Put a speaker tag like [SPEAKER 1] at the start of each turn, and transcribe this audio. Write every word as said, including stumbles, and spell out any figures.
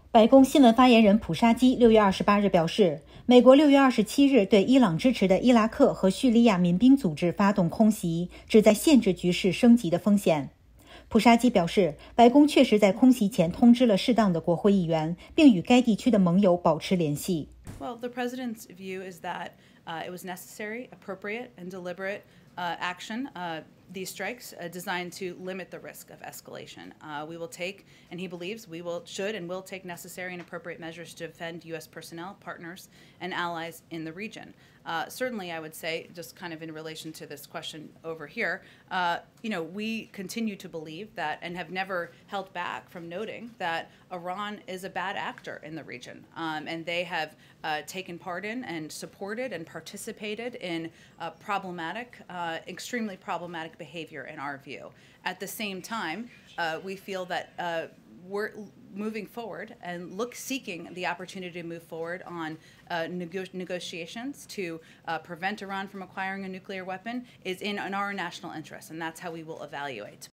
[SPEAKER 1] 白宫新闻发言人普沙基六月二十八日表示，美国六月二十七日对伊朗支持的伊拉克和叙利亚民兵组织发动空袭，旨在限制局势升级的风险。普沙基表示，白宫确实在空袭前通知了适当的国会议员，并与该地区的盟友保持联系。
[SPEAKER 2] Well, the president's view is that uh, it was necessary, appropriate, and deliberate uh, action. Uh, These strikes are designed to limit the risk of escalation. Uh, we will take, and he believes we will, should, and will take necessary and appropriate measures to defend U S personnel, partners, and allies in the region. Uh, certainly, I would say, just kind of in relation to this question over here, uh, you know, we continue to believe that, and have never held back from noting that Iran is a bad actor in the region, um, and they have uh, taken part in and supported and participated in uh, problematic, uh, extremely problematic behavior in our view. At the same time, uh, we feel that uh, we're moving forward and look seeking the opportunity to move forward on uh, nego negotiations to uh, prevent Iran from acquiring a nuclear weapon is in, in our national interest, and that's how we will evaluate.